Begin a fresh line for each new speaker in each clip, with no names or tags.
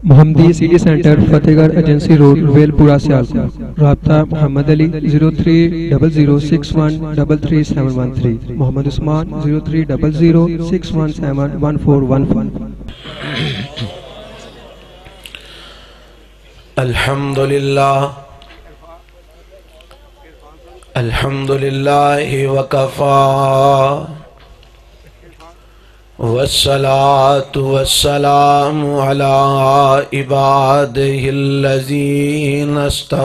محمدی city centre فتح گڑھ agency road well پورہ سیالکوٹ۔ رابطہ محمد علی 0300613373 محمد عثمان 030061711415۔
الحمدللہ وکفا والصلاة والسلام على عباده الذين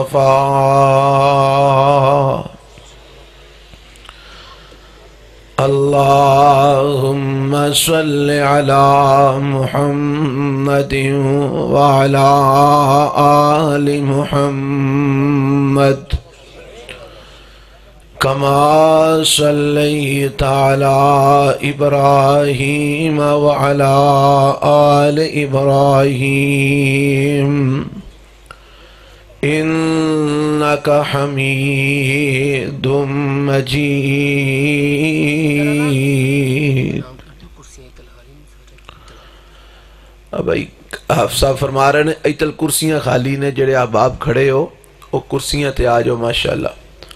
اصطفى اللهم صل على محمد وعلى آل محمد كما صليت على إبراهيم وعلى آل إبراهيم إنك حميد مجيد۔ اب آپ صاحب فرما رہے ہیں ایتل کرسیاں خالی نے، جڑے آپ کھڑے ہو وہ کرسیاں تے آ جاؤ ماشاءاللہ۔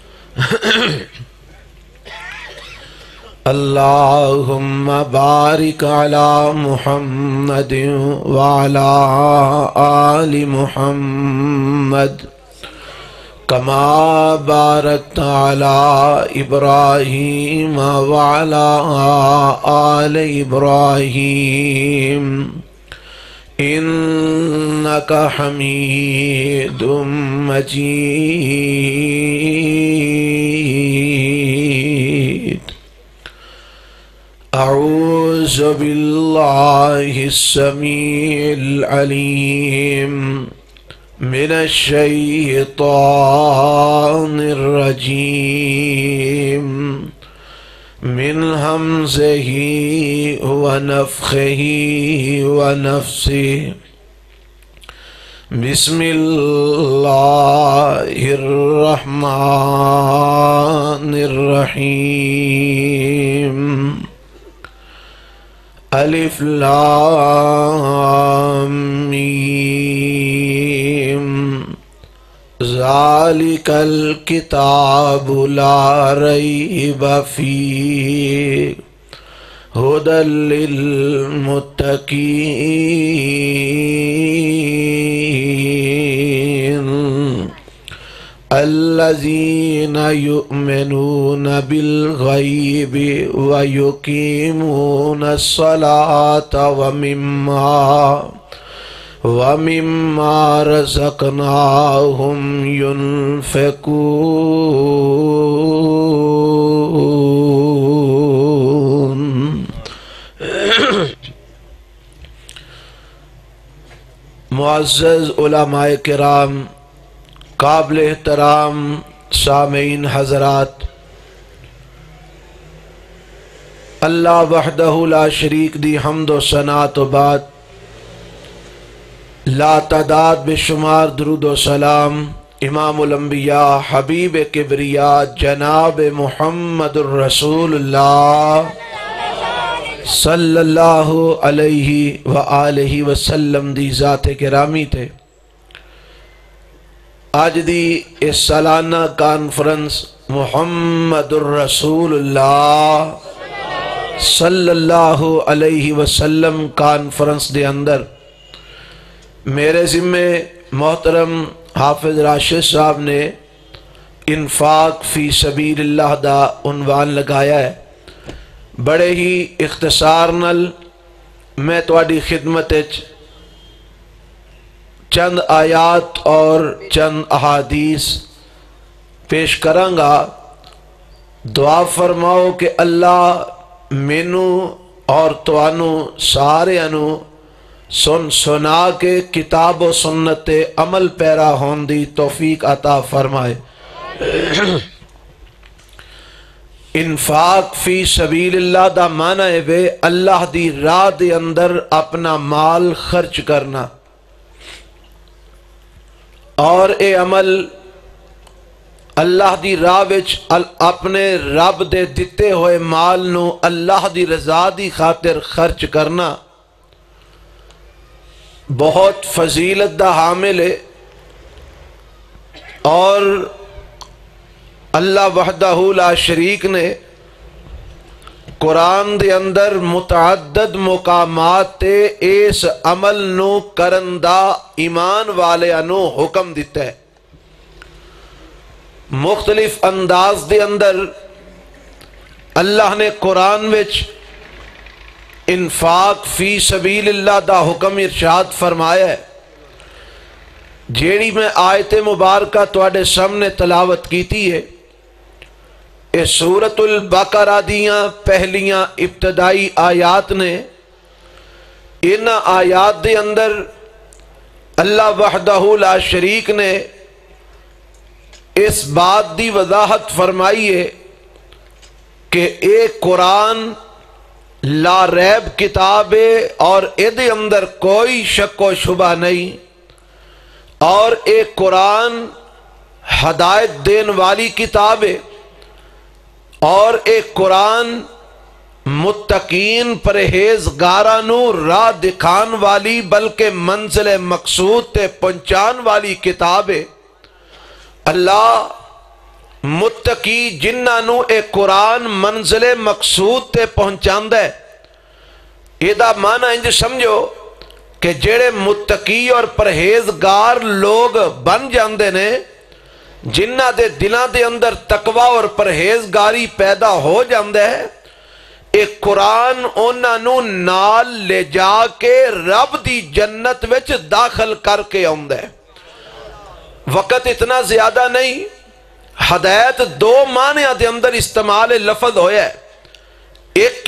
اللہم بارک علی محمد وعلی آل محمد کما بارکت علی ابراہیم وعلی آل ابراہیم انک حمید مجید۔ اعوذ باللہ السمیع العلیم من الشیطان الرجیم من ہمزہ ونفخہ ونفثہ بسم اللہ الرحمن الرحیم۔ الف لام میم ذالک الکتاب لا ریب فیہ ھدی للمتقین الذین یؤمنون بالغیب ویقیمون الصلاة ومما رزقناہم ينفقون۔ معزز علماء کرام، قابل احترام سامعین حضرات، اللہ وحدہ لا شریک دی حمد و ثنا تو بعد لا تعداد بے شمار درود و سلام امام الانبیاء حبیب کبریا جناب محمد الرسول اللہ صلی اللہ علیہ وآلہ وسلم دی ذات گرامی تے آج دی اس سالانہ کانفرنس محمد الرسول اللہ صلی اللہ علیہ وسلم کانفرنس دے اندر میرے ذمے محترم حافظ راشد صاحب نے انفاق فی سبیل اللہ دا عنوان لگایا ہے۔ بڑے ہی اختصار نل میں تواڈی خدمت چند آیات اور چند احادیث پیش کرانگا۔ دعا فرماؤ کہ اللہ مینوں اور توانو سارے انو سن سنا کے کتاب و سنت عمل پیرا ہون دی توفیق عطا فرمائے۔ انفاق فی سبیل اللہ دا معنی ہے وے اللہ دی راہ دے اندر اپنا مال خرچ کرنا، اور اے عمل اللہ دی راہ وچ اپنے رب دے دتے ہوئے مال نو اللہ دی رضا دی خاطر خرچ کرنا بہت فضیلت دا حامل ہے اور اللہ وحدہ لا شریک نے قرآن دے اندر متعدد مقامات تے اس عمل نو کرن دا ایمان والے نو حکم دیتا ہے. مختلف انداز دے اندر اللہ نے قرآن وچ انفاق فی سبیل اللہ دا حکم ارشاد فرمایا ہے. جیڑی میں آیت مبارکہ تواڈے سامنے تلاوت کیتی ہے اس سورۃ البقرہ دیاں پہلیاں ابتدائی آیات نے. ان آیات دے اندر اللہ وحدہ لا شریک نے اس بات دی وضاحت فرمائی ہے کہ ایک قرآن لا ریب کتاب ہے اور ادھے اندر کوئی شک و شبہ نہیں، اور ایک قرآن ہدایت دین والی کتاب ہے، اور ایک قرآن متقین پرہیزگارانو راہ دکھان والی بلکہ منزل مقصود تے پہنچان والی کتاب ہے. اللہ متقی جنہاں اے قرآن منزل مقصود تے پہنچاندہ ہے. یہ دا معنی انج سمجھو کہ جڑے متقی اور پرہیزگار لوگ بن جاندے نے، جنہ دے دلاں دے اندر تقوی اور پرہیزگاری پیدا ہو جاندے ہے، ایک قرآن انہاں نو نال لے جا کے رب دی جنت وچ داخل کر کے آندا ہے. وقت اتنا زیادہ نہیں، ہدایت دو معنی دے اندر استعمال لفظ ہویا ہے. ایک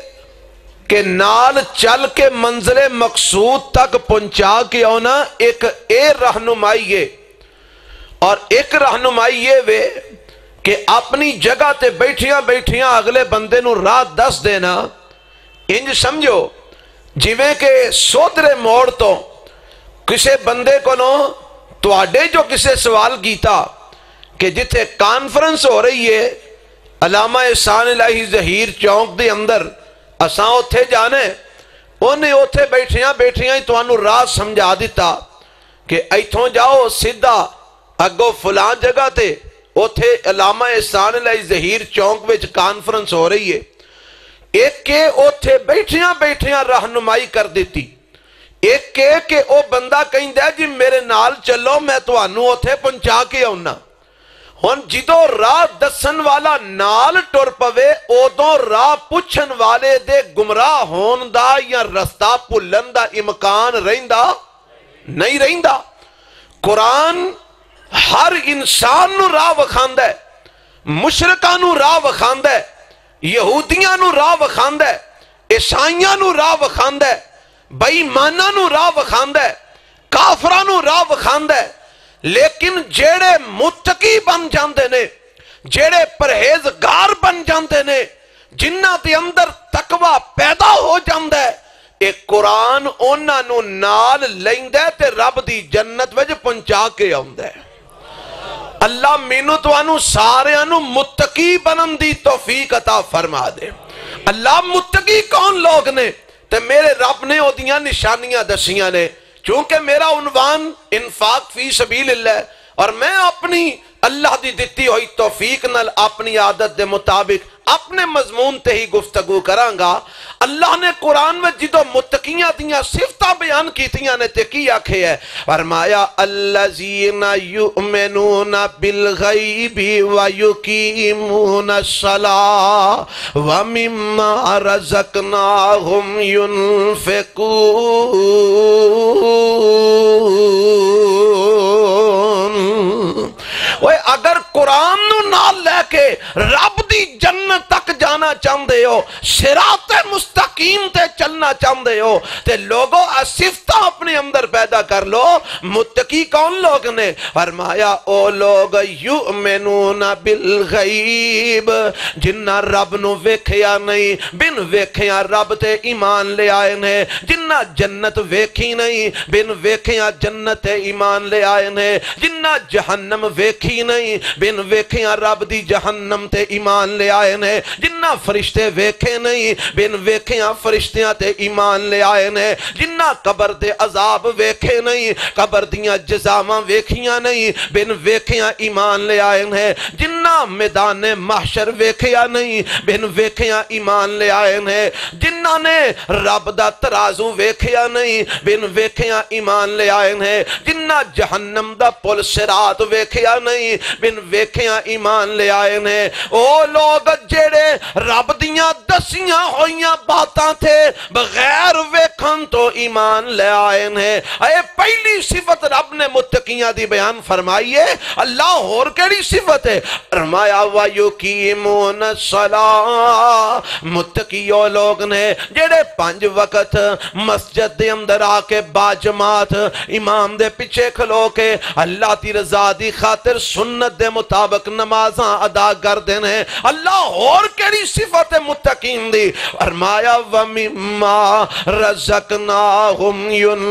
کہ نال چل کے منزل مقصود تک پہنچا کے آنا، ایک اے رہنمائی ہے، اور ایک رہنمائی یہ وے کہ اپنی جگہ تے بیٹھیاں بیٹھیاں اگلے بندے نو راہ دس دینا. انج سمجھو جویں کہ سودرے موڑ تو کسے بندے کو نو تواڈے جو کسے سوال کیتا کہ جتھے کانفرنس ہو رہی ہے علامہ احسان الہی ظہیر چوک دے اندر اساں اتھے جانے، انہیں اتھے بیٹھیاں بیٹھیاں ہی توانو راہ سمجھا دیتا کہ ایتھوں جاؤ سیدھا اگو فلان جگہ تے اتھے علامہ احسان الہی ظہیر چوک وچ کانفرنس ہو رہی ہے. ایک کہ اتھے بیٹھیاں بیٹھیاں رہنمائی کر دیتی، ایک کہ او بندہ کہیں دے جی میرے نال چلو میں توانو اتھے پہنچا کے آنا. ہن جدو راہ دسن والا نال ٹر پوے ادو راہ پوچھن والے دے گمراہ ہون دا یا رستہ بھولن دا امکان رہندا نہیں رہندا. قرآن ہر انسان نو راہ وکھاندا ہے، مشرکاں نو راہ وکھاندا ہے، یہودیاں نو راہ وکھاندا ہے، عیسائیاں نو راہ وکھاندا ہے، بے ایماناں نو راہ وکھاندا ہے، کافراں نو راہ وکھاندا ہے. لیکن جیڑے متقی بن جاندے نے، جیڑے پرہیزگار بن جاندے نے، جنہ دے اندر تقوی پیدا ہو جاندہ ہے، ایک قرآن انہاں نو نال لیندہ تے رب دی جنت وچ پہنچا کے آندہ ہے. اللہ مینو توانو سارے انو متقی بنن دی توفیق عطا فرما دے. اللہ متقی کون لوگ نے؟ تے میرے رب نے او دیاں نشانیاں دسیاں نے. چونکہ میرا عنوان انفاق فی سبیل اللہ، اور میں اپنی اللہ دی دتی ہوئی توفیق نال اپنی عادت دے مطابق اپنے مضمون تے ہی گفتگو کرانگا. اللہ نے قرآن میں جدو متقیاں دیاں صفتہ بیان کیتیاں نے تے کی آکھے ہے، فرمایا الذین یؤمنون بالغیب ویقیمون الصلاۃ ومما رزقناہم ینفقون. اگر قرآن نو نال لے کے رب دی جنت تک جانا چاہندے ہو، صراط مستقیم تے چلنا چاہندے ہو، تے لوگوں صفتہ اپنے اندر پیدا کر لو. متقی کون لوگ نے؟ فرمایا او لوگ یؤمنون بالغیب، جنہ رب نو ویکھیا نہیں بن ویکھیا رب تے ایمان لے آئے نے، جنہ جنت ویکھی نہیں بن ویکھیا جنت تے ایمان لے آئے نے، جنہ جہنم ویکھی نہیں بن ویکھیا رب دی جہنم تے ایمان لے آئے نے، جنہ فرشتے ویکھے نہیں بن ویکھیاں فرشتیاں تے ایمان لے آئے نے جنہ قبر دے عذاب ویکھے نہیں قبر دیاں جزاواں ویکھیاں نہیں بن ویکھیاں ایمان لے آئے نے جنہ میدان محشر ویکھیا نہیں بن ویکھیاں ایمان لے آئے نے جنہ نے رب دا ترازو ویکھیا نہیں بن ویکھیاں ایمان لے آئے نے جنہ جہنم دا پل صراط ویکھیا نہیں بن ویکھیاں ایمان لے آئے نے او لوگ جڑے رب دیاں دسیاں ہوئیاں باتاں تھے بغیر ویکھن تو ایمان لے آئے نے اے پہلی صفت رب نے متقیاں دی بیان فرمائیے اللہ اور کیڑی صفت ہے فرمایا وَيُقِيمُونَ الصَّلَاةَ متقیوں لوگ نے جڑے 5 وقت مسجد دے اندر آ کے باجماعت امام دے پیچھے کھلو کے اللہ دی رضا دی خاطر سنت دے مطابق نمازاں ادا کر دینے اللہ اور کیڑی صفت متقین دی فرمایا وَمِمَّا رَزَقْنَاهُمْ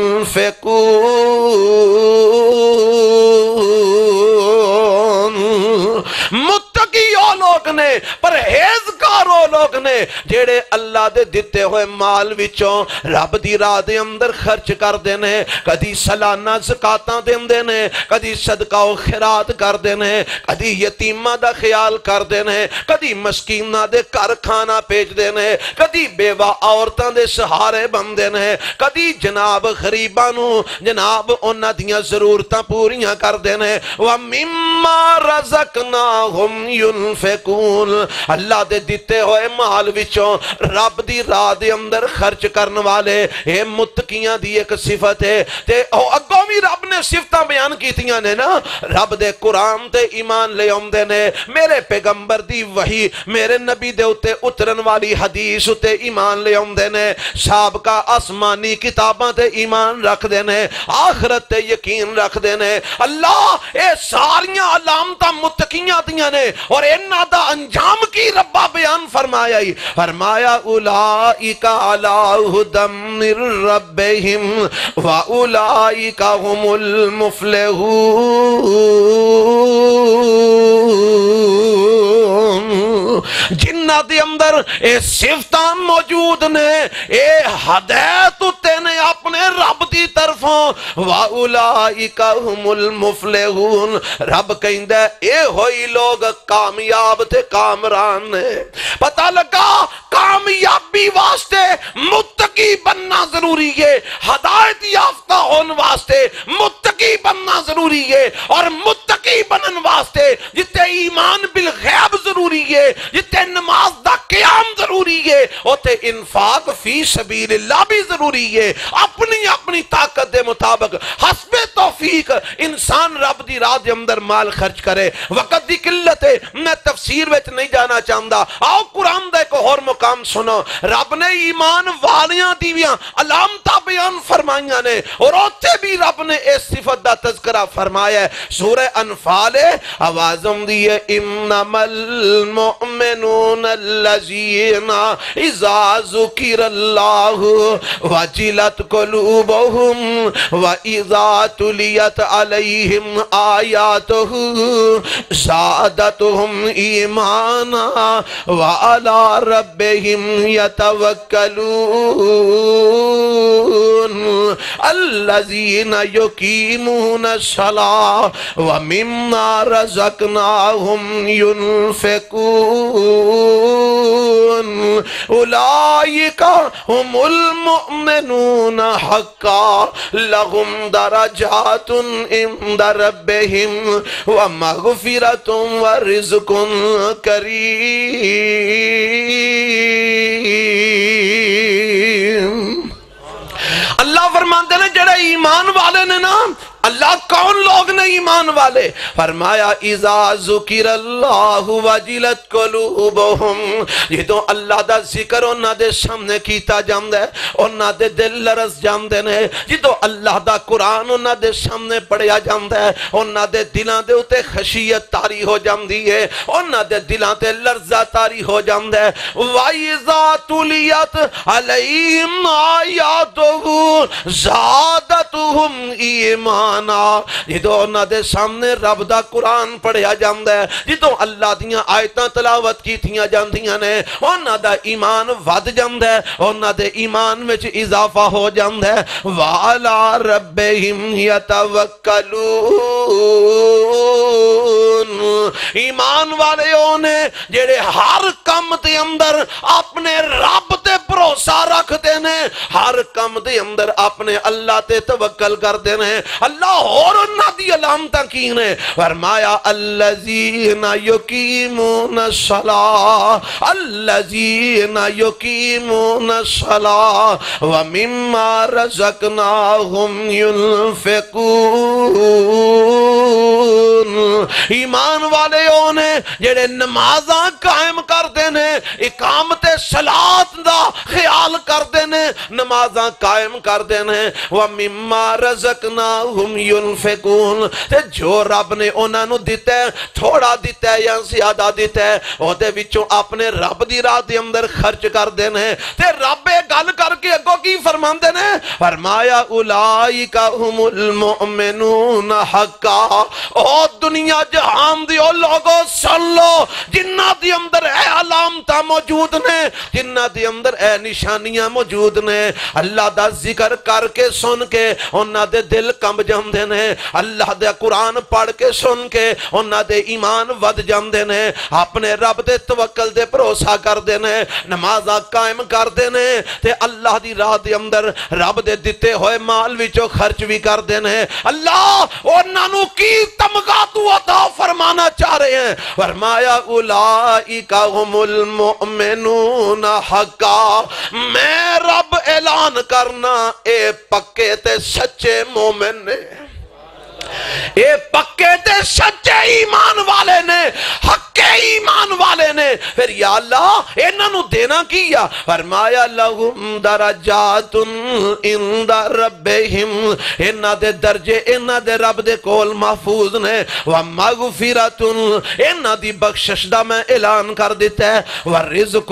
يُنْفِقُونَ متقی او لوگ نے پرہیزگار او لوگ نے جیڑے اللہ دے دیتے ہوئے مال وچوں رب دی راہ دے اندر خرچ کر دینے کدی سالانہ زکاتاں دین دینے کدی صدقہ و خیرات کر دینے کدی یتیمہ دا خیال کر دینے کدی مسکینہ دے کر کھانا پیج دینے کدی بیوہ عورتاں دے سہارے بن دینے کدی جناب غریبانو جناب انہ دیاں ضرورتاں پوریاں کر دینے وَمِمَّا رَزَقْنَاهُمْ يُنْفِقُونَ اللہ دے دیتے ہوئے مال وچوں رب دی راہ دے اندر خرچ کرن والے اے متقیاں دی ایک صفت ہے تے اگوں بھی رب نے صفتاں بیان کیتیاں نے نا رب دے قرآن تے ایمان لے اوندے نے میرے پیغمبر دی وحی میرے نبی دے اتے اترن والی حدیث اتے ایمان لے اوندے نے سابقہ آسمانی کتاباں تے ایمان رکھ دینے آخرت تے یقین رکھ دینے اللہ اے ساریاں علامتاں متقیاں دیاں نے اور انہاں دا انجام کی ربا بیان فرمایا ہی فرمایا اولائک علی ھدی من ربہم واولائک هم المفلحون جنہ دے اندر اے صفتان موجود نے اے ہدایت اتے نے اپنے رب دی طرفوں واولائک هم المفلحون رب کہندہ اے ہوئی لوگ کامیاب تے کامران نے پتہ لگا کامیابی واسطے متقی بننا ضروری ہے ہدایت یافتہ ہون واسطے متقی بننا ضروری ہے اور متقی بنن واسطے جتے ایمان بالغیب ضروری ہے جتے نماز دا قیام ضروری ہے اوتے انفاق فی سبیل اللہ بھی ضروری ہے اپنی طاقت دے مطابق حسب توفیق انسان رب دی راہ دے اندر مال خرچ کرے وقت دی قلت ہے میں تفسیر وچ نہیں جانا چاہندا آؤ قرآن دا ایک اور مقام سنو رب نے ایمان والیاں دیویاں علامتہ بیان فرمائیاں نے اور اوتے بھی رب نے اس صفت دا تذکرہ فرمایا ہے سورہ انفال آوازم دیئے انما المؤمنون الذین اذا ذکر اللہ وجلت قلوبهم واذا تلیت علیہم آیاتہ زادتهم ایمانا وعلی ربهم یتوکلون الذین یقیمون الصلاة ومما رزقناهم ينفقون اولئک هم المؤمنون حقا لهم درجات عند ربهم ومغفرة ورزق کریم اللہ فرماتے ہیں جڑے ایمان والے نے نا اللہ کون لوگ نے ایمان والے فرمایا اذا ذکر اللہ وجلت قلوبہم جدوں اللہ دا ذکر انہاں دے سامنے کیتا جاندے انہاں دے دل لرز جاندے نے جدوں اللہ دا قرآن انہاں دے سامنے پڑھیا جاندے انہاں دے دلاں دے اتے خشیت تاری ہو جاندی ہے انہاں دے دلاں تے لرزہ تاری ہو جاندے وَإِذَا تُلِيَتْ عَلَيْهِمْ آیَاتُهُ زَادَتْهُمْ ایمان قرآن جدو انہاں دے سامنے رب دا قرآن پڑھیا جاندہ ہے، جدو اللہ دیاں آیتاں تلاوت کیتیاں جاندیاں نے، انہاں دا ایمان ود جاندہ ہے، انہاں دے ایمان وچ اضافہ ہو جاندہ ہے۔ وَعَلَىٰ رَبِّهِمْ يَتَوَكَّلُونَ، ایمان والے ہونے جڑے ہر کم دے اندر اپنے رب تے بھروسہ رکھ دینے، ہر کم دے اندر اپنے اللہ تے توکل کر دینے۔ اللہ اور انہاں دی علامتاں کی نے فرمایا الذین یقیمون الصلاۃ، الذین یقیمون الصلاۃ ومما رزقناہم ینفقون، ایمان والے ہونے جڑے نمازاں قائم کر دینے، اقامت صلاۃ دا خیال کر دینے، نمازاں قائم کر دینے، وَمِمَّا رَزَقْنَاهُمْ يُنْفِقُونَ، تے جو رب نے انہاں نو دیتا ہے، تھوڑا دیتا ہے یا زیادہ دیتا ہے، او دے وچوں اپنے رب دی راہ دے اندر خرچ کر دینے۔ تے رب گل کر کے اگوں کی فرماندے نے، فرمایا اولئک هم المؤمنون حقا، او دنیا جہان دی او لوگو سن لو جنہ دی اندر اے علامتاں موجود نے، جنہ دی اندر اے نشانیاں موجود نے، اللہ دا ذکر کر کے سن کے انہاں دے دل کمب جاندے نے، اللہ دے قرآن پڑھ کے سن کے انہاں دے ایمان ود جاندے نے، اپنے رب دے توکل دے بھروسہ کر دینے، نمازاں قائم کر دینے، تے اللہ دی راہ دے اندر رب دے دتے ہوئے مال وچوں خرچ بھی کر دینے۔ اللہ انہاں نو کی تمغہ تو عطا فرمانا چاہ رہے ہیں، فرمایا اولئک هم المؤمنون حقا، میں رب اعلان کرنا اے پکے تے سچے مومن نے، اے پکے تے سچے ایمان والے نے، حقے ایمان والے نے۔ پھر یا اللہ انہاں نو دینا کیا، فرمایا لہم درجات عند ربہم، انہاں دے درجے انہاں دے رب دے کول محفوظ نے، ومغفرۃ، انہاں دی بخشش دا میں اعلان کر دیتا ہے، ورزق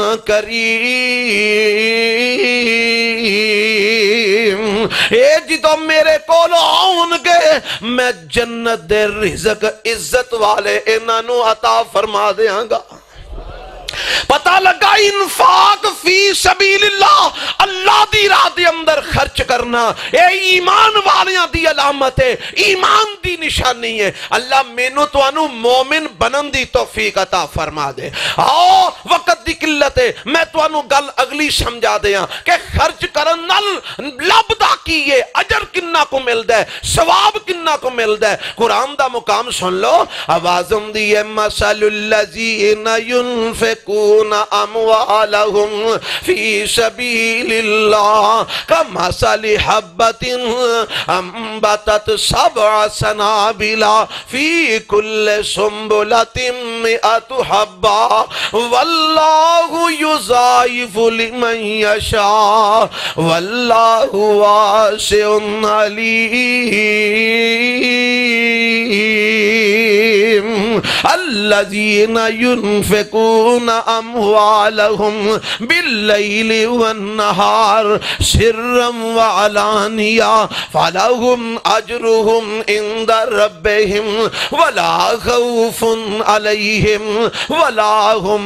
کریم، اے جدو میرے کول آؤن گے میں جنت دے رزق عزت والے انہاں نو عطا فرما دیاں گا۔ پتہ لگا انفاق فی سبیل اللہ، اللہ دی راہ دے اندر خرچ کرنا اے ایمان والیاں دی علامت ہے، ایمان دی نشانی ہے۔ اللہ مینوں تانوں مومن بنن دی توفیق عطا فرما دے۔ آؤ وقت دی قلت ہے، میں تانوں گل اگلی سمجھا دیاں کہ خرچ کرن نال لبدا کیے، اجر کنا کو ملدا ہے، ثواب کنا کو ملدا ہے۔ قرآن دا مقام سن لو، آوازم دی مثل الذین ينفقون اموالهم في سبيل الله كمثل حبة انبتت 7 سنابل في كل سنبلة 100 حبة والله يضاعف لمن يشاء والله واسع عليم۔ الذين ينفقون اموالهم بالليل والنهار سرا وعلانية فلهم اجرهم عند ربهم ولا خوف عليهم ولا هم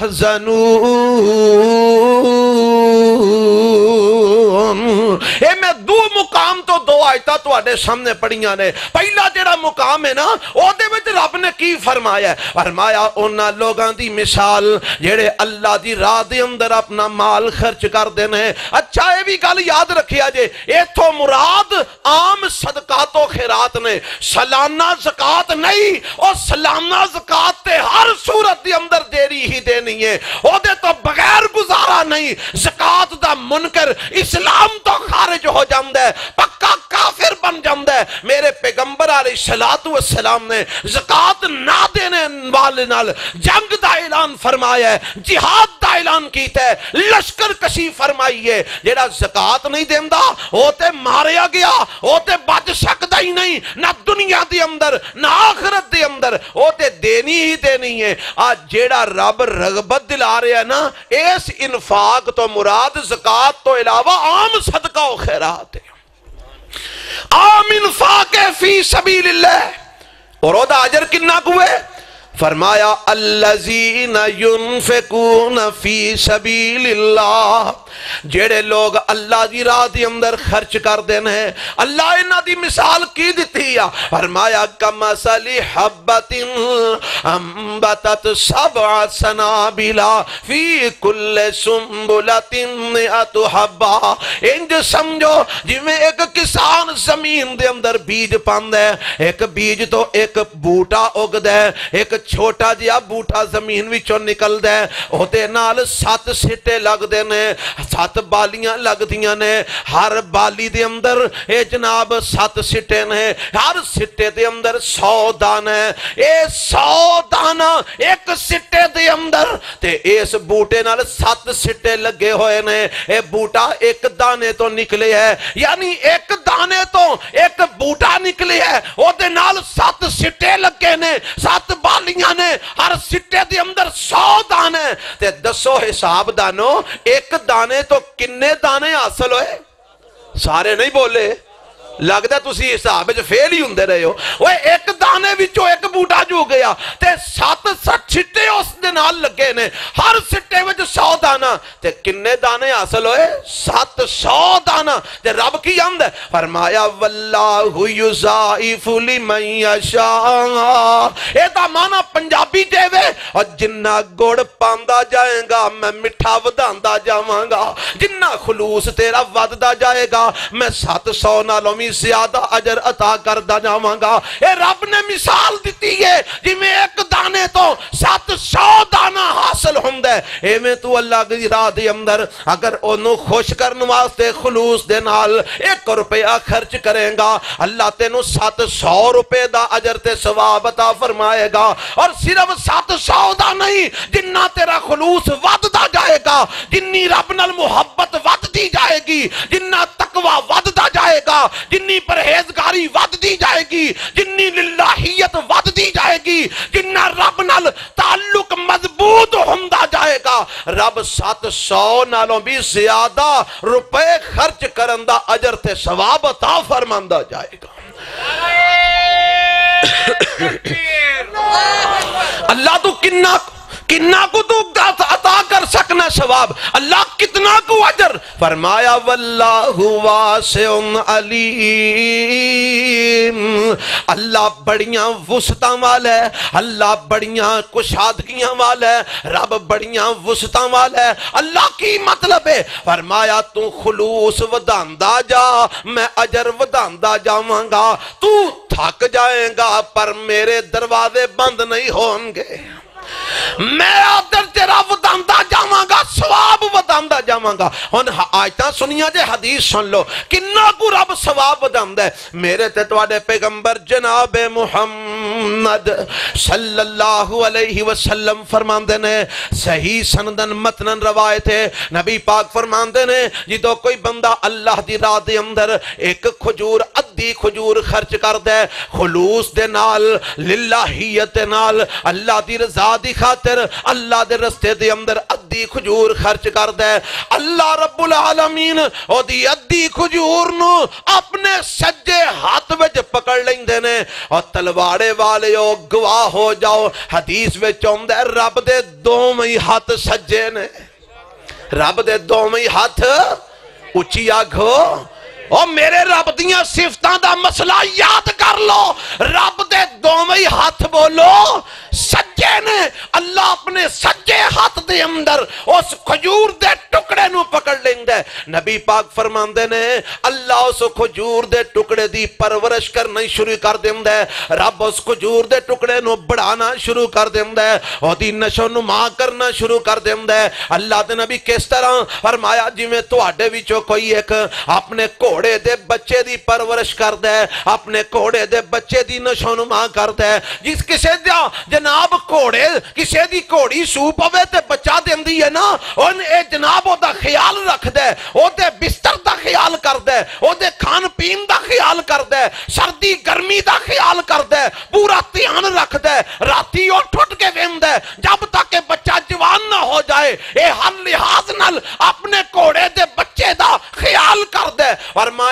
يحزنون۔ اے میں دو مقام تو دو آیتاں تواڈے سامنے پڑھیاں نے۔ پہلا جڑا مقام ہے نا او دے وچ رب نے کی فرمایا ہے، فرمایا انہاں لوگاں دی مثال جڑے اللہ دی راہ دے اندر اپنا مال خرچ کر دینے۔ اچھا یہ بھی گل یاد رکھیا جے، ایتھوں مراد عام صدقات و خیرات نے، سالانہ زکات نہیں، اور سالانہ زکات تے ہر صورت دی اندر دیری ہی دینی ہے، او دے تو بغیر گزارا نہیں۔ زکات دا منکر اسلام تو خارج ہو جاندہ ہے، پکا کافر بن جاندہ ہے۔ میرے پیغمبر علیہ السلام نے زکات نہ دینے والے نال جنگ دا اعلان فرمایا ہے، جہاد دا اعلان کیتا ہے، لشکر کشی فرمائی ہے۔ جیڑا زکات نہیں دیندا وہ تے ماریا گیا، وہ تے بچ سکتا ہی نہیں، نہ دنیا دی اندر نہ آخرت دی اندر، وہ تے دینی ہی دینی ہے۔ آج جیڑا رب رغبت دلا رہا ہے نا، اس انفاق تو مراد زکات تو علاوہ عام صدقہ و خیرات ہے۔ آمن فاقے فی سبیل اللہ، اور او دا اجر کنا کوئے؟ فرمایا الذین ینفقون فی سبیل اللہ، جڑے لوگ اللہ دی راہ دی اندر خرچ کر دین ہے، اللہ انہاں دی مثال کی دیتی ہے، فرمایا کمثل حبۃ انبتت سبع سنابل فی کل سنبلۃ مئۃ حبہ، انج سمجھو جویں ایک کسان زمین دے اندر بیج پاندا ہے، ایک بیج تو ایک بوٹا اگدا ہے، ایک چھوٹا جہا بوٹا زمین وچوں نکلدا ہے، اودے نال 7 سٹے لگدے نے، 7 بالیاں لگدیاں نے، ہر بالی دے اندر اے جناب 7 سٹے نے، ہر سٹے دے اندر 100 دانا ہے، اے 100 دانا ایک سٹے دے اندر، تے اس بوٹے نال 7 سٹے لگے ہوئے نے، اے بوٹا ایک دانے تو نکلے ہے، یعنی ایک دانے تو ایک بوٹا نکلے ہے، او دے نال 7 سٹے لگے نے، 7 بالیاں نے، ہر سٹے دے اندر 100 دانے، تے دسو حساب دانو ایک دانے تو کنے دانے حاصل ہوئے؟ سارے نہیں بولے، لگتا تسی حساب جو فیل ہی ہوندے رہے ہو، وہ ایک دانے وچوں ایک بوٹا جو گیا تے 7 سٹے اس دے نال لگے نے، ہر سٹے وچ 100 دانا، تے کنے دانے حاصل ہوئے؟ 700 دانا، تے رب کی حمد ہے، فرمایا واللہ یضاعف لمن یشاء، اے دا مانا پنجابی دے وے، اور جنہ گڑ پاندا جائے گا میں مٹھا وداندا جاواں گا، جنہ خلوص تیرا وددا جائے گا میں 700 نالوں زیادہ اجر عطا کردہ جاواں گا۔ اے رب نے مثال دیتی ہے جی میں ایک دانے تو 700 دانا حاصل ہوندے، اے میں تو اللہ کی راہ دے اندر اگر انہوں خوش کرنے واسطے خلوص دے نال 1 روپیہ خرچ کریں گا، اللہ تینوں 700 روپے دا اجر تے ثواب عطا فرمائے گا، اور صرف 700 دا نہیں، جنہ تیرا خلوص وددا جائے گا، جنی رب نال محبت ود دی جائے گی، جنہ تقوی وددا جائے گا، جنی پرہیزگاری ود دی جائے گی، جنی للہیت ود دی جائے گی، جنہ رب نال تعلق مضبوط ہوندا جائے گا، رب 700 نالوں بھی زیادہ روپے خرچ کرن دا اجر تے ثواب عطا فرماندا جائے گا۔ اللہ تو کنا کو تو عطا کر سکنا ثواب، اللہ کتنا کو اجر، فرمایا واللہ واسع علیم، اللہ بڑیاں وسطاں والا ہے، اللہ بڑیاں کشادگیاں والا ہے، رب بڑیاں وسطاں والا ہے۔ اللہ کی مطلب ہے فرمایا تو خلوص وداندا جا میں اجر وداندا جاواں گا، تو تھک جائے گا پر میرے دروازے بند نہیں ہوں گے، میں آدر تیرا وداندا جاواں گا، ثواب وداندا جاواں گا۔ ہن آیتاں سنیاں جے حدیث سن لو کنا کو رب ثواب وداندا ہے۔ میرے تے تواڈے پیغمبر جناب محمد صلی اللہ علیہ وسلم فرماندے نے، صحیح سندن متنن روایت ہے، نبی پاک فرماندے نے جدوں کوئی بندہ اللہ دی راہ دے اندر ایک کھجور ادھی کھجور خرچ کر دے خلوص دے نال، للہیت دے نال، اللہ دی رضا دی خاطر، اللہ دے رستے دے اندر ادھی کھجور خرچ کر دے، اللہ رب العالمین او دی ادھی کھجور نو اپنے سجے ہاتھ وچ پکڑ لیندے نے، اور تلواڑے والے او گواہ ہو جاؤ، حدیث وچ آندا ہے رب دے دوویں ہاتھ سجے نے، رب دے دوویں ہاتھ اچھی آگھو، او میرے رب دیاں صفتاں دا مسئلہ یاد کر لو، رب دے دوویں ہاتھ بولو سجے نے، اللہ اپنے سجے ہاتھ دے اندر اس کھجور دے ٹکڑے نو پکڑ لیندے، نبی پاک فرماندے نے اللہ اس کھجور دے ٹکڑے دی پرورش کرنا شروع کر دیندے، رب اس کھجور دے ٹکڑے نو بڑھانا شروع کر دیندے، او دی نشو نما کرنا شروع کر دیندے۔ اللہ دے نبی کس طرح فرمایا جویں تواڈے وچوں کوئی ایک اپنے گھوڑے دے بچے دی پرورش کر دے، اپنے گھوڑے دے بچے دی نشو نما کر دے، جس کسے دا جناب گھوڑے کسے دی گھوڑی سو پوے تے بچہ دیندی ہے نا، ان اے جناب او دا خیال رکھ دے، او دے بستر دا خیال کر دے، او دے کھان پین دا خیال کر دے، سردی گرمی دا خیال کر دے، پورا دھیان رکھ دے، راتی اٹھ کے ویندے جب تک کہ بچہ جوان نہ ہو جائے، اے ہر لحاظ نال اپنے گھوڑے دے بچے دا خیال کر دے۔ فرمایا رب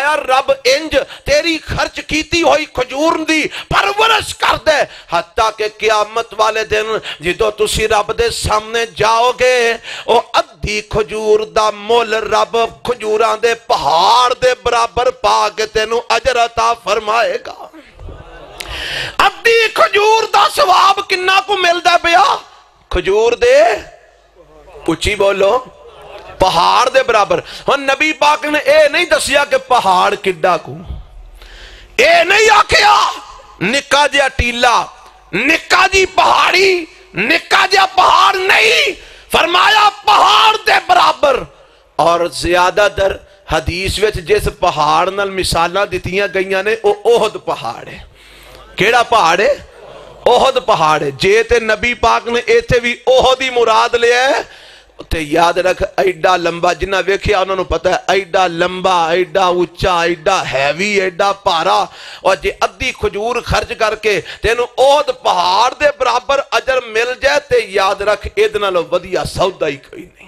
رب انج تیری خرچ کیتی ہوئی کھجور دی پرورش کر دے حتیٰ کہ قیامت والے دن جدو تسی رب دے سامنے جاؤ گے او ادھی کھجور دا مول رب کھجوران دے پہاڑ دے برابر پا کے تینوں اجر عطا فرمائے گا. ادھی کھجور دا ثواب کنہ کو ملدا پیا کھجور دے اچھی بولو پہاڑ دے برابر. ہن نبی پاک نے اے نہیں دسیا کہ پہاڑ کڈا کو اے نہیں آکھیا نکا جیا ٹیلا نکا جی پہاڑی نکا جیا پہاڑ نہیں فرمایا پہاڑ دے برابر. اور زیادہ در حدیث وچ جس پہاڑ نال مثالاں دتیاں گئیاں نے او احد پہاڑ ہے. کیڑا پہاڑ ہے؟ احد پہاڑ ہے. جے تے نبی پاک نے ایتھے بھی احد ہی مراد لیا ہے تے یاد رکھ ایڈا لمبا جنہ ویکھیا انہوں نے پتا ہے ایڈا لمبا ایڈا اچھا ایڈا ہیوی ایڈا پارا اور جے ادھی کھجور خرچ کر کے تینوں احد پہاڑ دے برابر اجر مل جائے تے یاد رکھ ادنا لو ودیا سودا ہی کوئی نہیں.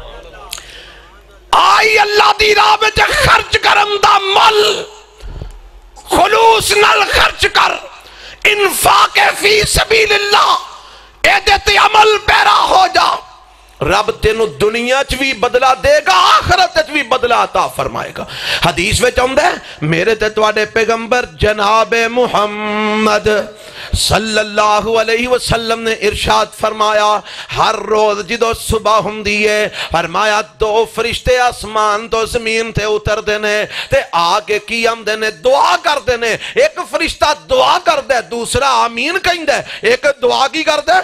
آئی اللہ دی راہ وچ خرچ کرن دا مل خلوص نال خرچ کر انفاق فی سبیل اللہ ایدے عمل پیرا ہو جا رب تینو دنیا چ بھی بدلا دے گا آخرت چ بھی بدلا عطا فرمائے گا. حدیث میں چاہتا ہے میرے تے تواڈے پیغمبر جناب محمد صلی اللہ علیہ وسلم نے ارشاد فرمایا ہر روز جدو صبح ہوندی ہے فرمایا دو فرشتے آسمان تو زمین تے اتر دینے تے آگے کی ہم دینے دعا کر دینے. ایک فرشتہ دعا کر دے دوسرا آمین کہیں دے ایک دعا کی کر دے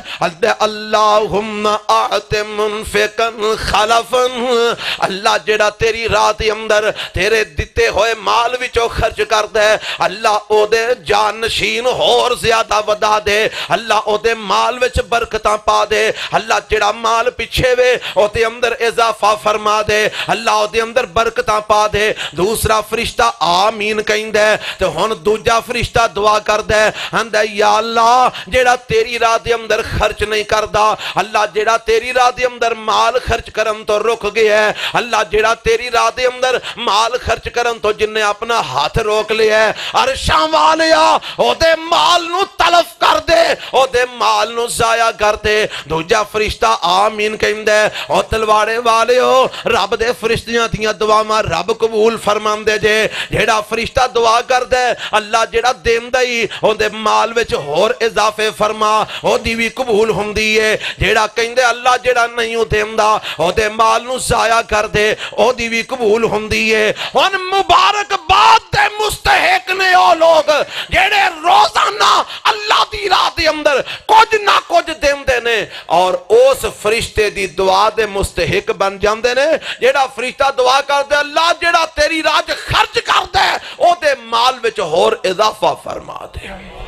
اللہم آت منفقن خلفن اللہ جڑا تیری رات اندر تیرے دیتے ہوئے مال وچوں خرچ کر دے اللہ او دے جان نشین اور زیادہ ودا دے اللہ او دے مال وچ برکتاں پا دے اللہ جڑا مال پچھے وے او دے اندر اضافہ فرما دے اللہ او دے اندر برکتاں پا دے. دوسرا فرشتہ آمین کہیں دے تو ہن دوجا فرشتہ دعا کر دے اندے یا اللہ جڑا تیری راہ دے اندر خرچ نہیں کردا اللہ جڑا تیری راہ دے اندر مال خرچ کرن تو رک گیا ہے اللہ جڑا تیری راہ دے اندر مال خرچ کرن تو جن نے اپنا ہاتھ روک لیا ہے عرشاں والیا او دے مال نو تلف کر دے او دے مال نو ضائع کر دے. دوجا فرشتہ آمین کہیں دے او تلواڑے والے ہو رب دے فرشتیاں تیاں دعاواں رب قبول فرمان دے جے. جیڑا فرشتہ دعا کر دے اللہ جیڑا دین دائی او دے مال وچ اور اضافے فرما او دی بھی قبول ہوندی ہے. جیڑا کہیں دے اللہ جیڑا نہیں ہو دین دا او دے مال نو ضائع کر دے او دی بھی قبول ہوندی ہے. ان مبارک بات دے مستحق نے او لوگ جیڑے روزانہ اللہ دی راہ دے اندر کچھ نہ کچھ دین دے نے اور اس فرشتے دی دعا دے مستحق بن جاندے نے. جیڑا فرشتہ دعا کر دے اللہ جیڑا تیری راہ خرچ کر دے او دے مال وچ اور اضافہ فرما دے.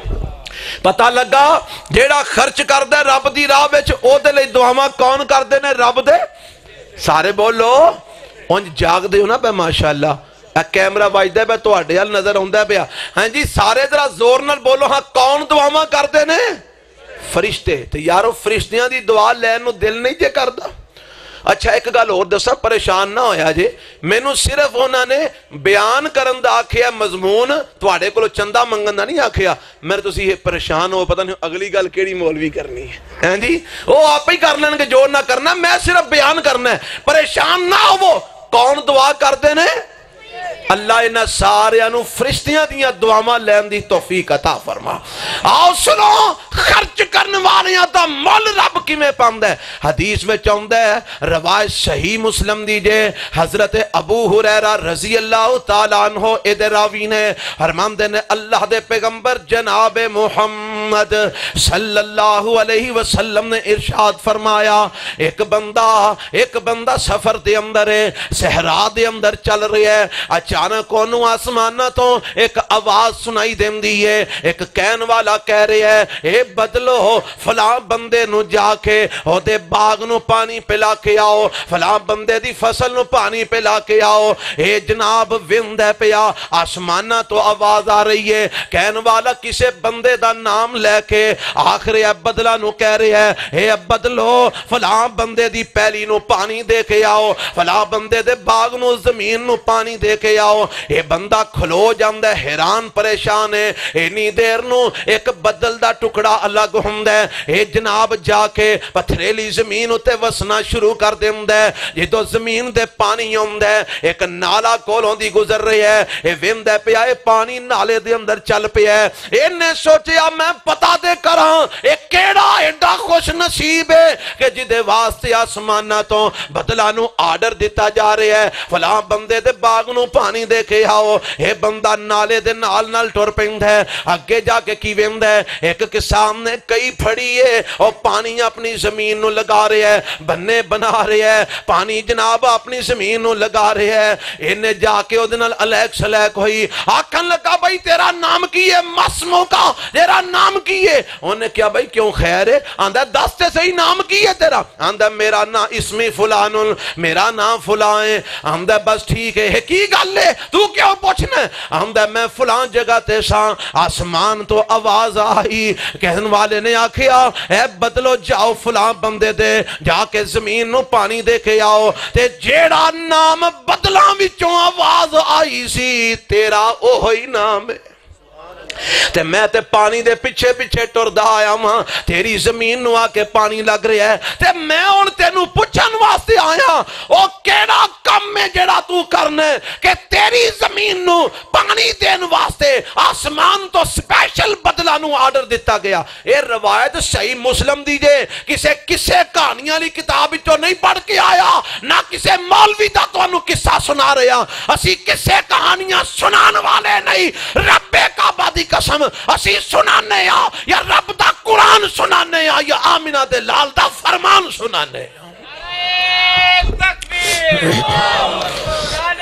پتہ لگا جیڑا خرچ کر دے رب دی راہ وچ او دے لئی دعاواں کون کر دے نے رب دے سارے بولو انج جاگ دے ہو نا پہ ماشاءاللہ کیمرہ واجدہ پہ تو اڈیال نظر ہوندہ پہ ہاں جی سارے ذرا زور نال بولو ہاں کون دعاواں کر دے نے فرشتے. تو یارو فرشتیاں دی دعا لین نو دل نہیں جے کردا. اچھا ایک گل اور دسا پریشان نہ ہویا جے مینوں صرف انہوں نے بیان کرن دا آکھیا مضمون تواڈے کولوں چندہ منگن دا نہیں آکھیا میرے تسی پریشان ہو پتہ نہیں اگلی گل کیڑی مولوی کرنی ہے ہاں جی وہ آپ ہی کر لین گے جو نہ کرنا میں صرف بیان کرنا ہے. پریشان نہ ہو وہ کون دعا کرتے نے اللہ انہاں سارے انہوں فرشتیاں دیاں دعاواں لین دی توفیق عطا فرما. آؤ سنو خرچ کرنے والیاں دا مول رب کی میں پاند ہے. حدیث میں چاہندہ ہے روایت صحیح مسلم دیجئے حضرت ابو ہریرہ رضی اللہ تعالیٰ عنہ ادھر راوی نے فرماندے نے اللہ دے پیغمبر جناب محمد صلی اللہ علیہ وسلم نے ارشاد فرمایا ایک بندہ سفر دے اندر ہے صحرا دے اندر چل رہی ہے اچانک انہوں آسمانہ تو ایک آواز سنائی دیں دی ہے ایک کہن والا کہہ رہے ہے اے بدلو فلاں بندے نو جا کے او دے باغ نو پانی پلا کے آؤ فلاں بندے دی فصل نو پانی پلا کے آؤ اے جناب وند ہے پیا آسمانہ تو آواز آ رہی ہے کہن والا کسے بندے دا نام نام لے کے آخر اے بدلہ نو کہہ رہے ہیں اے بدلو فلاں بندے دی پیلی نو پانی دے کے آؤ، فلاں بندے دے باغ نو زمین نو پانی دے کے آؤ۔ اے بندہ کھلو جاندہ ہے، حیران پریشان ہے، اینی دیر نو ایک بدل دا ٹکڑا الگ ہوندہ ہے، اے جناب جا کے پتھریلی زمین ہوتے وسنا شروع کر دیندہ ہے۔ یہ تو زمین دے پانی ہوندہ ہے، ایک نالا کولوں دی گزر رہی ہے، اے ویندہ پہ آئے پانی نالے دے اندر چل پہ ہے۔ اے نے سوچیا میں پتا دے کراں اے کیڑا ایڈا خوش نصیب ہے کہ جدے واسطے آسمانہ تو بدلہ نو آرڈر دیتا جا رہے ہے فلاں بندے دے باغ نو پانی دے کے آؤ۔ اے بندہ نالے دے نال نال ٹور پہند ہے، آگے جا کے کی ویند ہے ایک کے سامنے کئی پھڑی ہے اور پانی اپنی زمین نو لگا رہے ہے، بننے بنا رہے ہے، پانی جناب اپنی زمین نو لگا رہے ہے۔ انہیں جا کے ادھنال علیک سلیک ہوئی، آکھن لگا بھائی تیرا نام کی ہے؟ مسمو کا تیرا نام کی ہے؟ انہیں کیا بھائی کیوں خیر ہے؟ آندہ دستے سے ہی نام کی ہے تیرا؟ آندہ میرا نام اسمی فلان، میرا نام فلان ہے۔ آندہ بس ٹھیک ہے، کی گل لے تو کیوں پوچھنا ہے؟ آندہ میں فلان جگہ تے ساں، آسمان تو آواز آئی، کہن والے نے آکھیا اے بدلو جاؤ فلان بندے دے جا کے زمین نو پانی دے کے آؤ، تے جیڑا نام بدلاں وچوں آواز آئی سی تیرا اوہی نام ہے۔ تے میں تے پانی دے پچھے پچھے ٹر دا آیا ماں، تیری زمین نو آکے پانی لگ رہے ہے، تے میں ان تینو پچھن واسطے آیا او کیڑا کم میں جڑا تو کرنے کہ تیری زمین نو پانی دین واسطے آسمان تو سپیشل بدلہ نو آرڈر دیتا گیا۔ اے روایت صحیح مسلم دیجے، کسے کہانیاں لی کتاب جو نہیں پڑھ کے آیا، نہ کسے مولوی دا تو انو قصہ سنا رہا، اسی کسے کہانیاں سنان والے نہیں، رب کعبہ دی قسم اسی سنانے یا رب دا قرآن سنانے یا آمینہ دے لال دا فرمان سنانے۔
تکبیر شان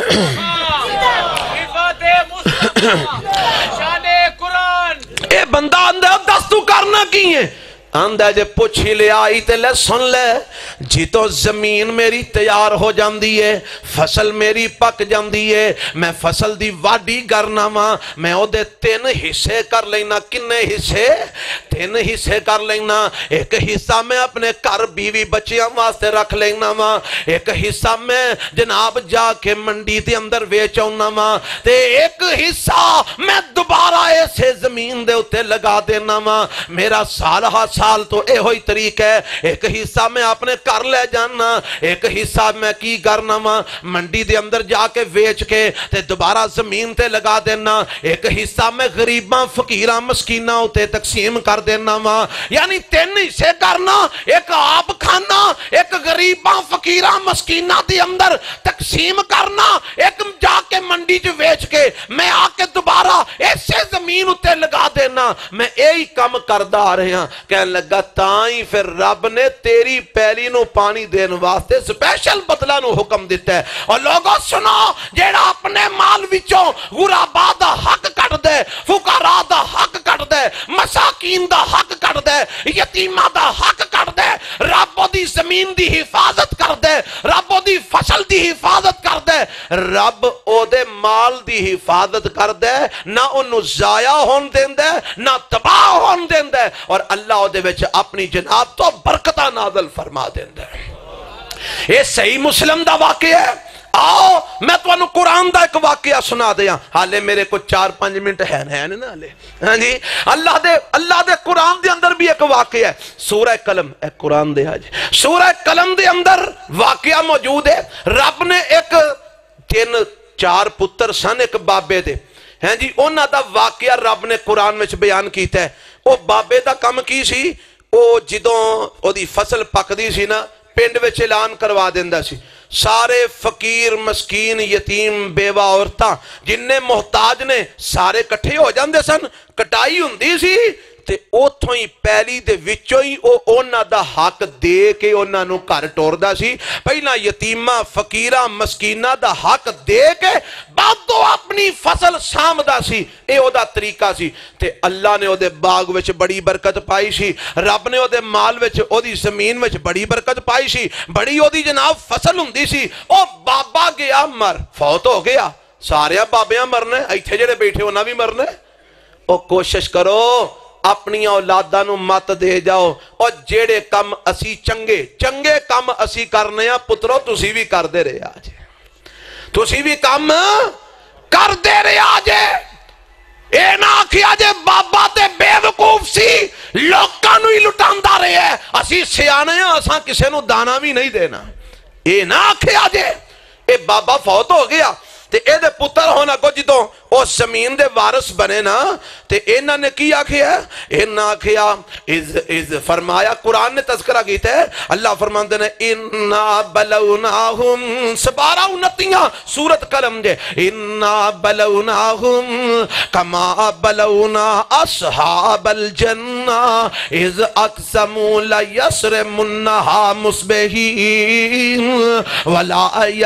شان قرآن۔
اے بندہ اندھے دستو کرنا کی ہے؟ آندہ جے پوچھی لے آئی تے لے سن لے، جی تو زمین میری تیار ہو جاندی ہے، فصل میری پک جاندی ہے، میں فصل دی واڈی کرنا ماں، میں او دے 3 حصے کر لینا۔ کنے حصے؟ 3 حصے کر لینا۔ ایک حصہ میں اپنے کر بیوی بچیاں واسطے رکھ لینا ماں، ایک حصہ میں جناب جا کے منڈی تے اندر ویچونا ماں، تے ایک حصہ میں دوبارہ ایسے زمین دے اتے لگا دینا ماں۔ میرا سال تو اے ہوئی طریق ہے، ایک حصہ میں اپنے کر لے جانا، ایک حصہ میں کی کرنا ماں منڈی دے اندر جا کے ویچ کے تے دوبارہ زمین تے لگا دینا، ایک حصہ میں غریباں فقیراں مسکیناں ہوتے تقسیم کر دینا ماں۔ یعنی 3 حصے کرنا، ایک آپ کھانا، ایک غریباں فقیراں مسکیناں دے اندر تقسیم کرنا، ایک جا کے منڈی جو ویچ کے میں آ کے دوبارہ ایسے زمین ہوتے لگا دینا۔ میں ایہی کم کردہ آ رہے ہیں کہ لگا تائیں پھر رب نے تیری پہلی نو پانی دین واسطے سپیشل بدلہ نو حکم دیتا ہے۔ اور لوگوں سنو، جیڑا اپنے مال وچوں غربا دا حق کٹ دے، فقراء دا حق کٹ دے، مساکین دا حق کٹ دے، یتیمہ دا حق کٹ دے، رب دی زمین دی حفاظت کر دے، رب دی فصل دی حفاظت کر دے، رب او دے مال دی حفاظت کر دے، نہ انہوں ضائع ہون دین دے، نہ تباہ ہون دین دے، اور اللہ دے وچ اپنی جناب تو برکتہ نازل فرما دیندے۔ یہ صحیح مسلم دا واقعہ ہے۔ آؤ میں تو انہوں قرآن دا ایک واقعہ سنا دیا، حالے میرے کو 4-5 منٹ ہے نا حالے، جی اللہ دے قرآن دے اندر بھی ایک واقعہ ہے۔ سورہ قلم، ایک قرآن دے آج سورہ قلم دے اندر واقعہ موجود ہے۔ رب نے ایک 3-4 پتر سن ایک بابے دے، ہیں جی انہاں دا واقعہ رب نے قرآن میں بیان کیتا ہے۔ او بابے دا کم کی سی، او جدوں او دی فصل پک دی سی نا، پنڈ وچ اعلان کروا دیندا سی، سارے فقیر مسکین یتیم بیوہ عورتاں جننے محتاج نے سارے کٹھے ہو جاندے سن، کٹائی ہوندی سی تے اوتھوں ہی پہلی دے وچوں ہی اونا دا حق دے کے اونا نو کر ٹوردا سی۔ پہلا یتیمہ فقیرہ مسکینہ دا حق دے کے بعد تو اپنی فصل سامدا سی، اے او دا طریقہ سی۔ تے اللہ نے او دے باغ وچ بڑی برکت پائی سی، رب نے او دے مال وچ او دی زمین وچ بڑی برکت پائی سی، بڑی او دی جناب فصل ہوندی سی۔ او بابا گیا مر، فوت ہو گیا، سارے بابیاں مرنے، ایتھے جڑے بیٹھے ہونا بھی مرنے۔ او کوشش کرو اپنی اولاداں نو مت دے جاؤ اور جیڑے کم اسی چنگے کم اسی کرنے ہیں پترو تسی بھی کر دے رہے آجے تسی بھی کم کر دے رہے آجے اے نہ آکھیا جے بابا تے بے وقوف سی لوکاں نو ہی لٹاندا رہے ہے اسی سیانے ہیں اساں کسے نو دانا بھی نہیں دینا اے نہ آکھیا جے اے بابا فوت ہو گیا تے اے دے پتر ہونا کو جدوں او زمین دے وارث بنے نا تے اینا نے کی آکھیا اینا آکھیا از فرمایا قرآن نے تذکرہ کیتا ہے اللہ فرماندے نے انا بلوناہم سبارہ انتیاں سورت قلم جے انا بلوناہم کما بلونا اصحاب الجنہ از اقسموا لیسرمنہا مصبحین ولا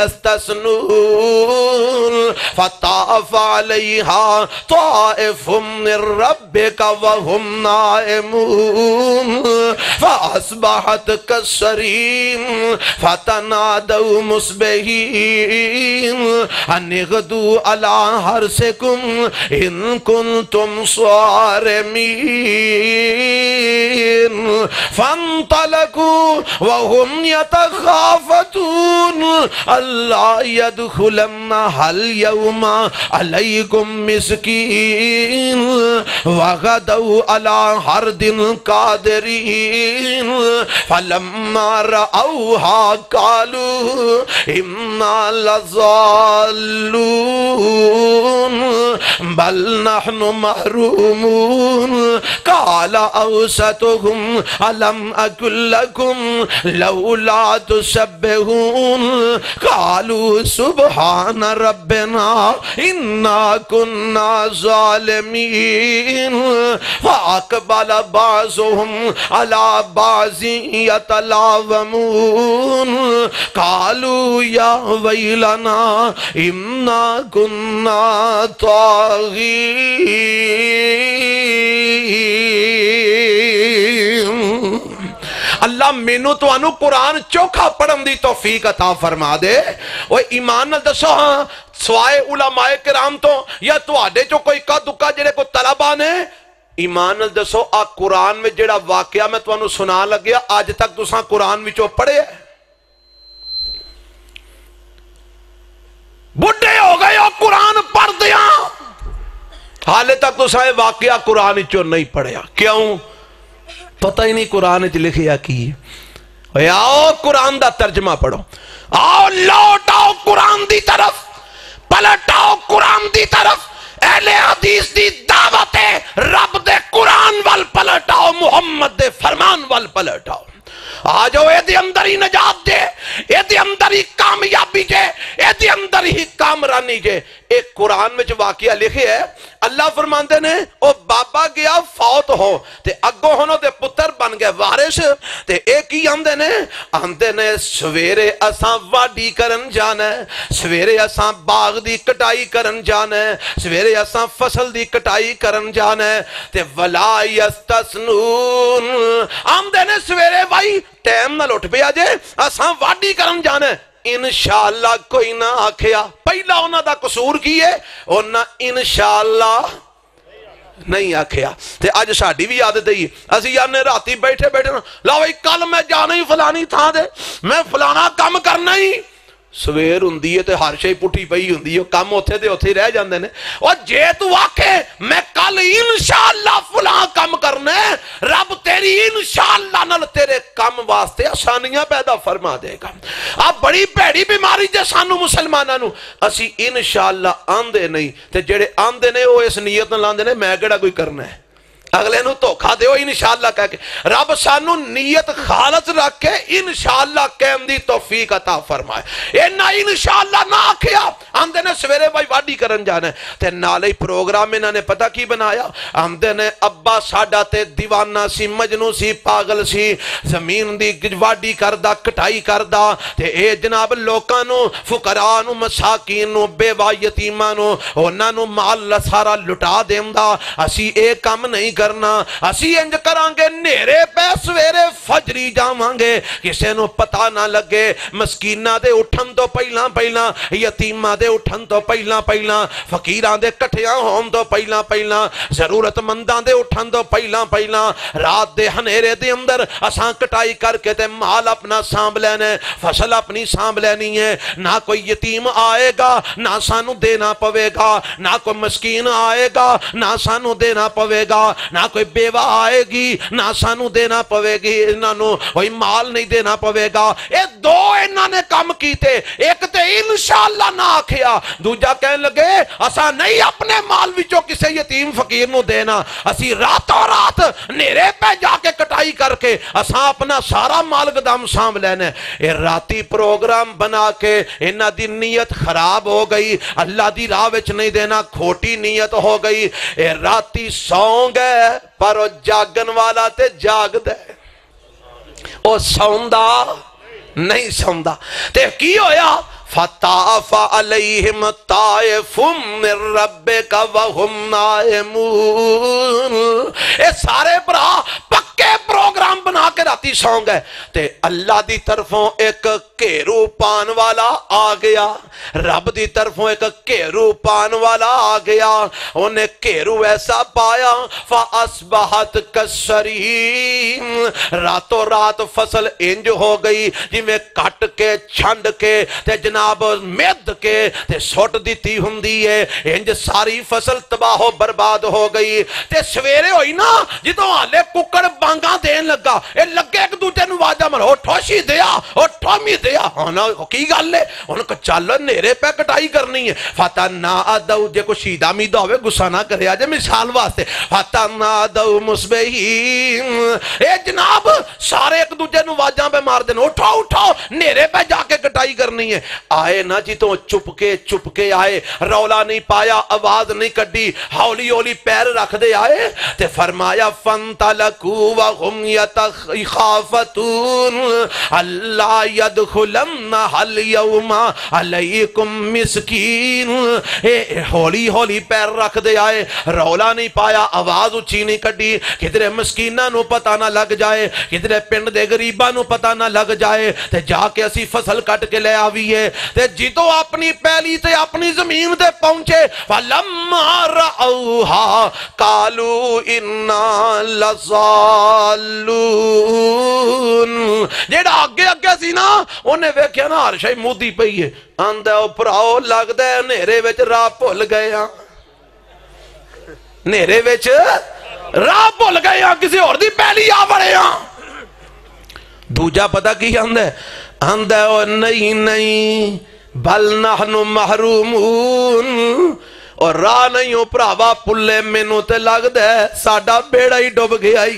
یستثنون فطاف علیہا طائف من ربک وهم نائمون فاصبحت کالصریم فتنادوا مصبحین ان اغدوا علی حرثکم ان کنتم صارمین فانطلقوا وهم يتخافتون اللہ يدخلنها اليوم علیکم مسکین وغدوا علی حرد قادرین فلما رأوها قالوا انا لضالون بل نحن محرومون قال اوسطهم الم اقل لكم لولا تسبحون قالوا سبحان ربنا انا كنا ظالمين فاقبل بعضهم على بعض يتلاومون قالوا يا ويلنا انا كنا طاغين اللہ مینو تو انو قرآن چوکھا پڑھن دی توفیق عطا فرما دے وہ ایمان نال دسو ہاں سوائے علماء کرام تو یا تو آڈے جو کوئی کا دکا جڑے کو طلبہ نے ایمان نال دسو آ قرآن میں جڑا واقعہ میں تو انو سنا لگیا آج تک تو ساں قرآن میں چو پڑھے ہے بڑھے ہو گئے ہو قرآن پڑھ دیا حالے تک تو ساں واقعہ قرآن چو نہیں پڑھیا کیوں پتہ ہی نہیں قرآن چ لکھیا کی آؤ قرآن دا ترجمہ پڑھو آؤ لوٹ آؤ قرآن دی طرف پلٹ آؤ قرآن دی طرف اہل حدیث دی دعوت ہے رب دے قرآن وال پلٹ آؤ محمد دے فرمان وال پلٹ آؤ آجو اے دی اندر ہی نجات جے اے دی اندر ہی کامیابی جے اے دی اندر ہی کامرانی جے ایک قرآن میں جو واقعہ لکھے ہے اللہ فرماندے نے او بابا گیا فوت ہو تے اگو ہونو دے پتر بن گئے وارث تے ایک ہی آندے نے سویرے اساں واڈی کرن جانا ہے سویرے اساں باغ دی کٹائی کرن جانا ہے سویرے اساں فصل دی کٹائی کرن جانا ہے تے ولا یستثنون آندے نے سویرے بھائی ٹیم نہ لوٹ پیا جے اساں واڈی کرن جانا ہے انشاءاللہ کوئی نہ آکھیا پہلا انہاں دا قصور کی ہے انہاں انشاءاللہ نہیں آکھیا تے آج ساڑھی بھی عادت ہے اسی یعنی راتی بیٹھے لا بھائی کل میں جانا ہی فلانی تھا دے میں فلانا کام کرنا ہی سویر ہوندی ہے تے ہر شئی پٹھی پئی ہوندی ہے کام ہوتے دے ہوتے ہی رہ جاندے نے اور جے تو آکھے میں کل انشاءاللہ فلاں کام کرنے رب تیری انشاءاللہ نل تیرے کام واسطے آسانیاں پیدا فرما دے گا اب بڑی پیڑی بیماری جے سانو مسلمانہ نو اسی انشاءاللہ آندے نہیں تے جڑے آندے نے وہ اس نیت نہ لاندے نے میں گڑا کوئی کرنا ہے اگلے نو دھوکھا دیو انشاءاللہ کہہ کے رب سانو نیت خالص رکھ کے انشاءاللہ کہم دی توفیق عطا فرمائے اینا انشاءاللہ نہ آکھیا آندے نے سویرے بھائی واڈی کرن جانا ہے تے نالے پروگرام انہاں نے پتہ کی بنایا آندے نے ابا ساڈا تے دیوانہ سی مجنوں سی پاگل سی زمین دی واڈی کردہ کٹائی کردہ تے اے جناب لوکانو فقرانو مساکینو بیوہ یتیمانو انہاں نو مال سارا لٹا دیندہ اسی اے کام نہیں کر کرنا اسی انج کرانگے نیرے پہ سویرے فجری جاوانگے کسے نو پتہ نہ لگے مسکینہ دے اٹھن تو پہلا پہلا یتیمہ دے اٹھن تو پہلا پہلا فقیران دے کٹھیاں ہون تو پہلا پہلا ضرورت مندان دے اٹھن تو پہلا پہلا رات دے ہنیرے دے اندر اساں کٹائی کر کے تے مال اپنا سانب لینے فصل اپنی سانب لینی ہے نہ کوئی یتیم آئے گا نہ سانو دینا پوے گا نہ کوئی مسکین آئے گا نہ سانو دینا پوے گا نہ کوئی بیوہ آئے گی نہ سانو دینا پوے گی انہوں کوئی مال نہیں دینا پوے گا اے دو انہوں نے کام کیتے ایک تے انشاءاللہ نہ آکھیا دوجہ کہنے لگے اسا نہیں اپنے مال وچوں کسے یتیم فقیر نو دینا اسی راتوں رات نیرے پہ جا کے کٹائی کر کے اسا اپنا سارا مال قدم سام لینے اے راتی پروگرام بنا کے انہ دی نیت خراب ہو گئی اللہ دی راہ وچ نہیں دینا کھوٹی نیت ہو گئی اے راتی سون گئے پر او جاگن والا تے جاگ دے او سوندا نہیں سوندا تے کی ہویا فَطَافَ عَلَيْهِمْ طَائِفٌ مِّن رَبِّكَ وَهُمْ نَائِمُونَ اے سارے برا پکے پروگرام بنا کے راتی سو گئے تے اللہ دی طرفوں ایک کیرو پان والا آ گیا رب دی طرفوں ایک کیرو پان والا آ گیا انہیں کیرو ایسا پایا فَأَصْبَحَتْ كَالصَّرِيمِ راتوں رات فصل انج ہو گئی جی میں کٹ کے چھنڈ کے تے جناب مید کے تے سوٹ دیتی ہندی ہے انج ساری فصل تباہ و برباد ہو گئی تے سویرے ہوئی نا جی تو آلے ککڑ بانگاں دین لگا اے لگے ایک دوٹے نواجہ مر ٹھوشی دیا ٹھومی دیا ہونا کی گل ہے ان کو چالو نیرے پہ کٹائی کرنی ہے فَتَنَّا آدَو جے کو شیدہ میدہ ہوئے گسا نہ کرے آجے مثال واسطے فَتَنَّا آدَو مُصْبِحِينَ اے جناب سارے ایک دوٹے نواجہ پہ مار دین اٹھاؤ نیرے پہ جا کے کٹائی کرنی ہے آئے نا جی تو چپ کے آئے رولا نہیں پایا آواز نہیں کڈی ہولی ہولی پیر رکھ دے آئے تے فرمایا فَانْتَلَقُوا وَهُمْ يَتَخَافَتُونَ اللہ يَدْخُلَنَّهَا الْيَوْمَ عَلَيْكُمْ مِسْكِينَ ہولی ہولی پیر رکھ دے آئے رولا نہیں پایا آواز اچھی نہیں کڈی کدھرے مسکینہ نو پتہ نہ لگ جائے کدھرے پنڈ دے غریبہ نو پتہ نہ لگ جائے تے جا کے اسی فصل کٹ کے لے آویے تے جیتو اپنی پہلی تے اپنی زمین تے پہنچے فَلَمَّا رَأَوْهَا قَالُوا إِنَّا لَضَالُّونَ جیڑا آگے سی نا انہیں ویکھیا نا ہر شئی مودی پئی ہے آندے او پراؤ لگ دے نیرے وچ راہ بھول گئے ہاں نیرے وچ راہ بھول گئے ہاں کسی اور دی پہلی آ بڑے ہاں دوجا پتہ کی آندے او نہیں بل نحن محرومون اور راہ نہیں ہو پراوا پلے مینو تے لگ دے ساڑا بیڑا ہی ڈوب گیا ہی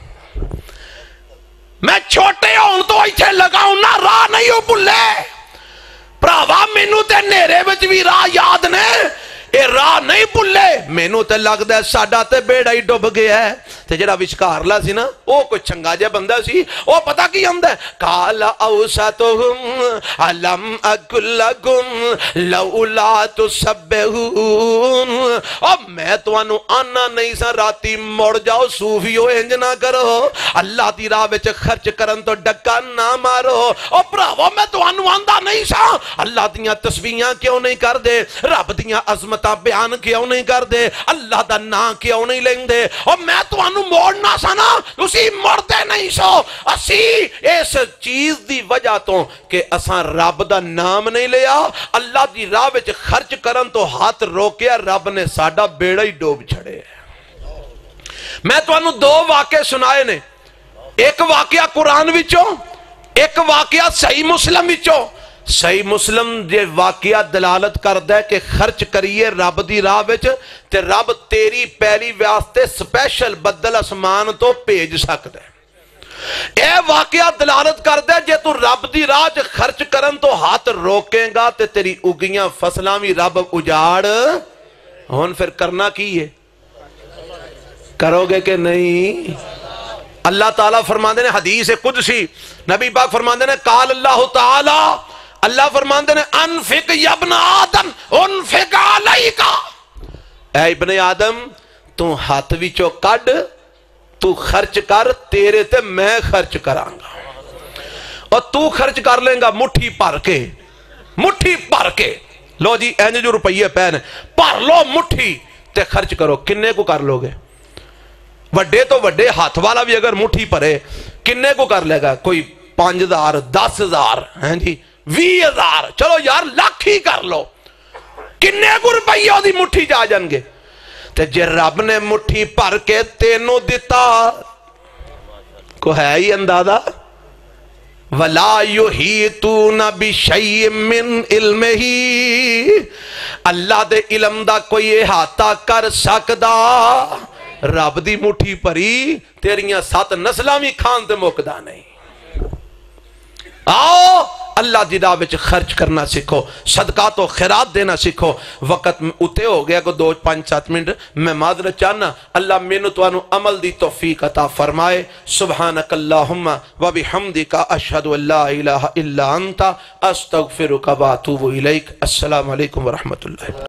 میں چھوٹے ہوں تو ایتھے لگاؤں نا راہ نہیں ہو پلے پراوا مینو تے نیرے وچ بھی راہ یاد نے اے راہ نہیں پلے مینو تے لگ دے ساڑا تے بیڑا ہی ڈوب گیا ہے تے جڑا وچکارلا سی نا او کوئی چنگا جے بندہ سی او پتہ کی ہوندا ہے قال اوسطهم الم اقل لكم لولا تسبحون او میں تانوں آنا نہیں سا راتی مڑ جاؤ صوفیو انج نہ کرو اللہ دی راہ وچ خرچ کرن تو ڈکا نہ مارو او بھراو میں تانوں آندا نہیں سا اللہ دیاں تسبیحاں کیوں نہیں کر دے رب دیاں عظمتاں بیان کیوں نہیں کر دے اللہ دا نام کیوں نہیں لیندے او میں تانوں موڑنا سا نا اسی مردے نہیں سو اسی اس چیز دی وجہ تو کہ اساں رب دا نام نہیں لیا اللہ دی راہ وچ خرچ کرن تو ہاتھ روکیا رب نے ساڈا بیڑا ہی ڈوب چھڑے میں تانوں دو واقعے سنائے نے ایک واقعہ قرآن وچوں ایک واقعہ صحیح مسلم وچوں صحیح مسلم یہ واقعہ دلالت کردہ ہے کہ خرچ کریے رب دی راہ وچ تے رب تیری پہلی واسطے سپیشل بدل اسمان تو بھیج سکتا ہے اے واقعہ دلالت کردہ ہے جے تو رب دی راہ وچ خرچ کرن تو ہاتھ روکیں گا تے تیری اگیاں فصلاں بھی رب اجاڑ ہون پھر کرنا کی ہے کرو گے کہ نہیں اللہ تعالیٰ فرماندے نے حدیث قدسی نبی پاک فرماندے نے قال اللہ تعالیٰ اللہ فرماندے نے انفق یا ابن آدم انفق علیکا اے ابن آدم تو ہاتھ وچوں کڈ تو خرچ کر تیرے تے میں خرچ کرانگا اور تو خرچ کر لیں گا مٹھی بھر کے لو جی اینج جو روپیے پہنے پر لو مٹھی تے خرچ کرو کنے کو کر لو گے وڈے تو وڈے ہاتھ والا بھی اگر مٹھی پرے کنے کو کر لے گا کوئی 5,000 10,000 ہیں جی 20,000 چلو یار لاکھ ہی کر لو کنے کو روپیہ دی مٹھی جا جان گے تے جے رب نے مٹھی پر کے تینوں دیتا کو ہے ہی اندازہ وَلَا يُحِيطُونَ بِشَيْءٍ مِّنْ عِلْمِهِ اللہ دے علم دا کوئی احاطہ کر سکدا رب دی مٹھی پری تیریاں 7 نسلاں بھی کھان تے مکدا نہیں آؤ اللہ دی راہ وچ خرچ کرنا سیکھو صدقات و خیرات دینا سیکھو وقت اتے ہو گیا کو 2-5-7 منٹ میں معذرت چاہنا اللہ مینوں توانوں عمل دی توفیق عطا فرمائے سبحانک اللہم و بحمدک اشہد ان لا الہ الا انت استغفرک و اتوب الیک السلام علیکم ورحمۃ اللہ